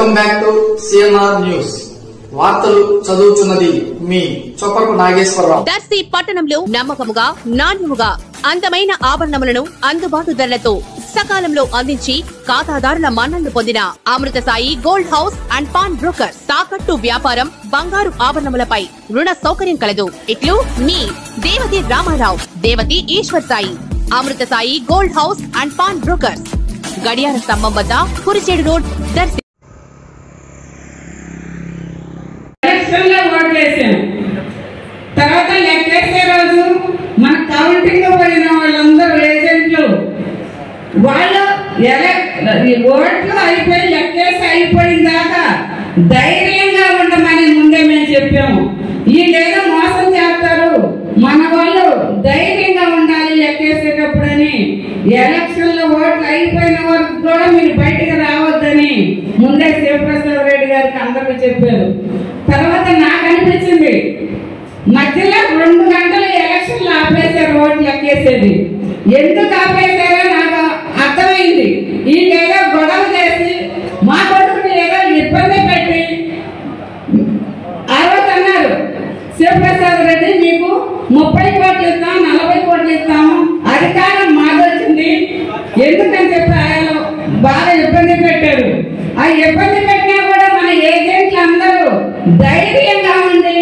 Welcome back to CNR news. వార్తలు చదువుతున్నది మీ చొప్పకు నాగేశ్వరరావు. దర్శి పట్టణంలో నమ్మకముగా నాణ్యముగా అందమైన ఆభరణములను అందుబాటు ధరలతో సకాలంలో అందించి ఖాతాదారుల మన్ననలు పొందిన Amrutha Sai gold house and pawn broker. తాకట్టు వ్యాపారం, బంగారు ఆభరణములపై రుణ సౌకర్యం కలదు. ఇట్లు మీ Devathi Ramarao, Devathi Eshwar Sai. Amrutha Sai gold house and pawn broker, గడియార స్తంభం వద్ద కురిచేడు రోడ్, దర్శి. తర్వాత లెక్కేసే రోజు మన కౌంటింగ్ పోయిన వాళ్ళందరూ ఏజెంట్లు వాళ్ళు ఓట్లు అయిపోయి లెక్కేసి అయిపోయిన దాకా ధైర్యంగా ఉండమని ముందే మేము చెప్పాము. వీళ్ళేదో మోసం చేస్తారు, మన వాళ్ళు ధైర్యంగా ఉండాలి లెక్కేసేటప్పుడని. ఎలక్షన్ లో ఓట్లు అయిపోయిన వరకు కూడా మీరు బయటకు రావద్దని ముందే శివప్రసాద్ రెడ్డి గారికి అందరూ చెప్పారు. తర్వాత నాకు అనిపించింది, మధ్యలో 2 గంటలు ఎలక్షన్లు ఆపేశారు ఓట్లు లెక్కేసేది. ఎందుకు ఆపేశారో నాకు అర్థమైంది. వీళ్ళేదో గొడవ చేసి మా కొడుకుని ఏదో ఇబ్బంది పెట్టి అన్నారు, శివప్రసాద్ రెడ్డి మీకు 30 కోట్లు ఇస్తాం, 40 కోట్లు ఇస్తాము, అధికారం మాదొచ్చింది ఎందుకని చెప్పి ఆయన బాగా ఇబ్బంది పెట్టారు. ఆ ఇబ్బంది పెట్టినా కూడా మన ఏజెంట్లు అందరూ ధైర్యంగా ఉండి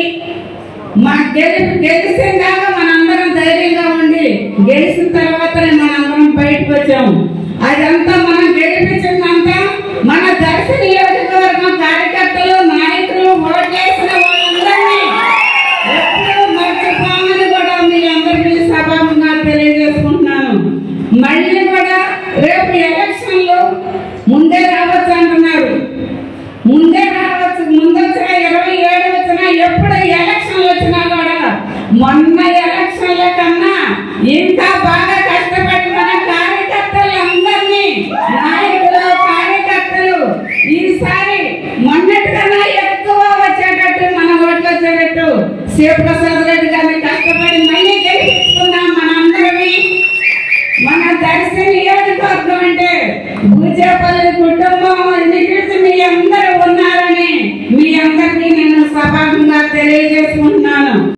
గెలిచిన దాకా మనందరం ధైర్యంగా ఉండి గెలిచిన తర్వాతనే మనందరం బయటకు వచ్చాము. అదంతా మనం గెలిపించిందంతా మన దర్శి నియోజకవర్గం కార్యకర్తలు, నాయకులు, ఓట్లేసిన వాళ్ళందరినీ ఎప్పుడు మర్చిపోమని కూడా మీ అందరికీ సభాముగా తెలియజేసుకుంటున్నాను. మళ్ళీ కూడా రేపు ఎలక్షన్లు ముందే రావచ్చు అంటున్నారు. ముందే రావచ్చు, ముందొచ్చిన 27 వచ్చినా, ఎప్పుడు ఎలక్షన్లు వచ్చినా కూడా మొన్న ఎలక్షన్ల కన్నా ఇంకా బాగా కష్టపడి మన కార్యకర్తలందరినీ, నాయకులు, కార్యకర్తలు ఈసారి మొన్నటికన్నా ఎక్కువ వచ్చేటట్టు, మన ఓట్లు వచ్చేటట్టు శివప్రసాద్ రెడ్డి గారిని కష్టపడి మళ్ళీ గెలిపించుకున్నాం. మనందరినీ మన దర్శి నియోజకవర్గం అంటే భూచేపల్లి కుటుంబం ఇంటికి మీ అందరూ ఉన్నారని మీ అందరికీ నేను సభాముగా తెలియజేసుకుంటున్నాను.